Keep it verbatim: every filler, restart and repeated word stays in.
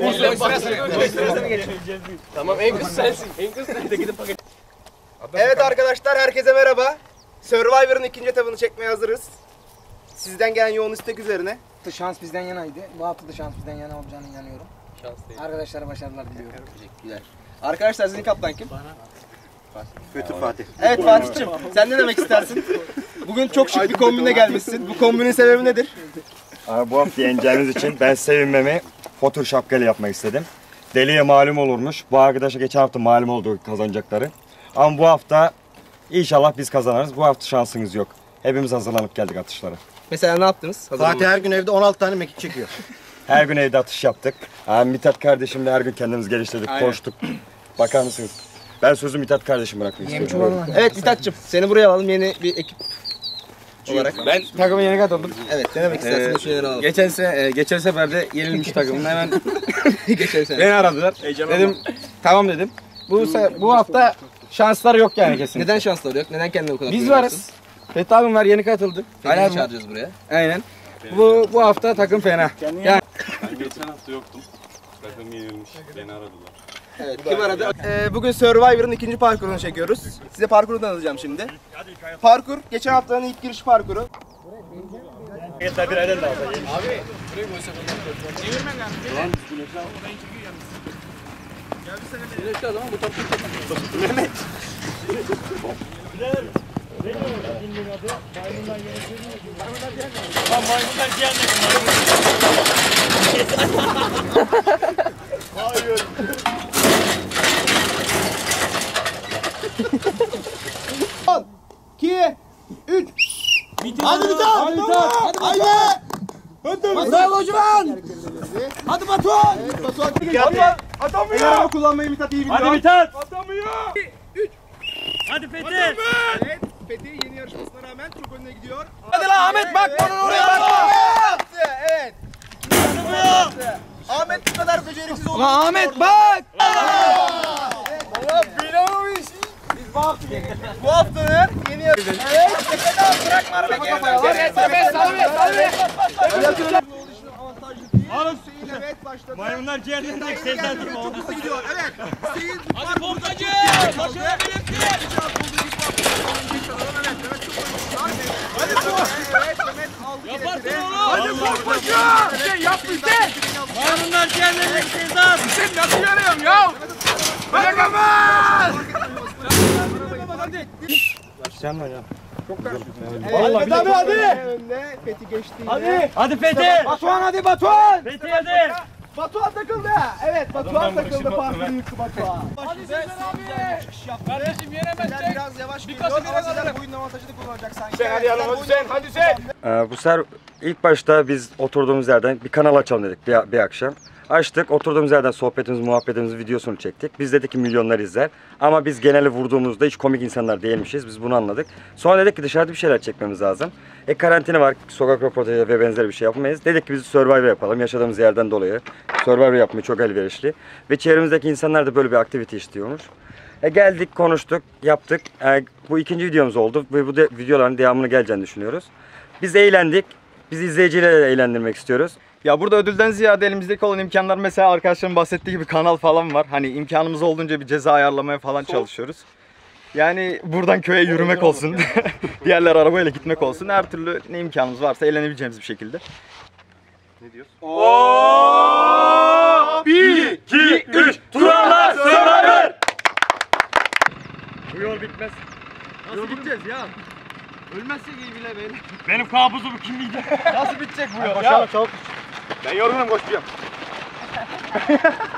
Tamam en kız sensin. En kız sensin. Gidip paket. Evet arkadaşlar herkese merhaba. Survivor'ın ikinci etabını çekmeye hazırız. Sizden gelen yoğun istek üzerine. Şans bizden yanaydı. Bu hafta da şans bizden yana olacağına inanıyorum. Şans değil. Arkadaşlara başarılar diliyorum. Teşekkürler. Arkadaşlar sizin kaptan kim? Kötü Fatih. Evet Fatih'cim sen ne demek istersin? Bugün çok şık bir kombinle gelmişsin. Bu kombinin sebebi nedir? Abi bu hafta yeneceğimiz için ben sevinmemi fotur şapkayla yapmak istedim. Deliye malum olurmuş. Bu arkadaşa geçen hafta malum oldu kazanacakları. Ama bu hafta inşallah biz kazanırız. Bu hafta şansınız yok. Hepimiz hazırlanıp geldik atışlara. Mesela ne yaptınız? Fatih her gün evde on altı tane mekik çekiyor. Her gün evde atış yaptık. Yani Mithat kardeşimle her gün kendimiz geliştirdik, Aynen. koştuk. Bakar mısınız? Ben sözü Mithat kardeşim bırakmak istiyorum. Evet Mithat'cığım seni buraya alalım yeni bir ekip olarak. Ben takıma yeni katıldım. Evet ne demek istersin Ee, de şeyleri alalım. Geçen se e, geçen seferde yenilmiş takımın hemen Geçen sene. beni aradılar. Dedim tamam dedim. Bu se- bu hafta şanslar yok yani kesin. Neden şansları yok? Neden kendine bu kadar Biz güveniyorsun? varız. Fethi abim var yeni katıldı. Fener'i Ali abim var. çağıracağız buraya. Aynen. Bu bu hafta takım fena. Yani Ben geçen hafta yoktum. Takım yenilmiş. Beni aradılar. Evet, kim aradı? Ee, bugün Survivor'ın ikinci parkurunu çekiyoruz. Size parkuru tanıtacağım şimdi. Parkur, geçen haftanın ilk giriş parkuru. iki, üç. Hadi bir tane. Hadi bir tane. Hadi. Hadi. Bravo Osman. Hadi Batuhan. Evet Batuhan. Hadi. Atamıyor. Ellerimi kullanmayı Mithat iyi biliyor. Hadi Mithat! Atamıyor. üç. Hadi Fethi! Evet. Fethi yeni yarışmasına rağmen çok önüne gidiyor. hadi lan Ahmet bak onun oraya bak. Evet. Ahmet bu kadar beceriksiz oldu. Lan Ahmet bak. Bu haftanın yeni yarışması. Evet. Bırakma arabayı. Evet. Alın! Evet başladı. Maymunlar ciğerlerindeki sesler değil mi? Çok hızlı gidiyor. Evet. Hüseyin. Hadi pompacı! Başına belirtti! Hadi bu. Evet Mehmet aldı. Yaparsın oğlum! Hadi pompacı. Şey yap bize. Maymunlar ciğerlerindeki sesler! Sen nasıl yarıyorum ya? Bırakamaz. Sen mi ya? Vallahi hadi hadi. Önde Fethi geçti. Hadi. Hadi Fethi! Batuhan hadi Batuhan. Fethi hadi! Batuhan takıldı. Evet Batuhan takıldı. Parkuru yıktı Batuhan. Hadi Sezer abi! Kardeşim yenemezsek! Biraz yavaş Bir geliyor kasa ama biraz Sezer alırım. boyun avantajını kullanacak sanki. Hüseyin hadi yanıma Hüseyin! Hadi Hüseyin! Ee, bu sefer ilk başta biz oturduğumuz yerden bir kanal açalım dedik bir, bir akşam. Açtık, oturduğumuz yerden sohbetimiz, muhabbetimiz, videosunu çektik. Biz dedik ki milyonlar izler. Ama biz geneli vurduğumuzda hiç komik insanlar değilmişiz. Biz bunu anladık. Sonra dedik ki dışarıda bir şeyler çekmemiz lazım. E karantina var, sokak röportajı ve benzeri bir şey yapamayız. Dedik ki biz Survivor yapalım. Yaşadığımız yerden dolayı Survivor yapmayı çok elverişli. Ve çevremizdeki insanlar da böyle bir aktivite istiyormuş. E geldik, konuştuk, yaptık. E, bu ikinci videomuz oldu ve bu de, videoların devamını geleceğini düşünüyoruz. Biz eğlendik. Biz izleyicileri de eğlendirmek istiyoruz. Ya burada ödülden ziyade elimizdeki olan imkanlar, mesela arkadaşlarım bahsettiği gibi kanal falan var. Hani imkanımız olduğunca bir ceza ayarlamaya falan çalışıyoruz. Yani buradan köye yürümek olsun, diğerler arabayla gitmek olsun. Her türlü ne imkanımız varsa eğlenebileceğimiz bir şekilde. bir, iki, üç! Turlarla Survivor! Bu yol bitmez. Nasıl gideceğiz ya? Ölmezsek iyi bile beni. Benim kabusum kim miydi? Nasıl bitecek bu yol ya? Ben yorgunum, koşacağım.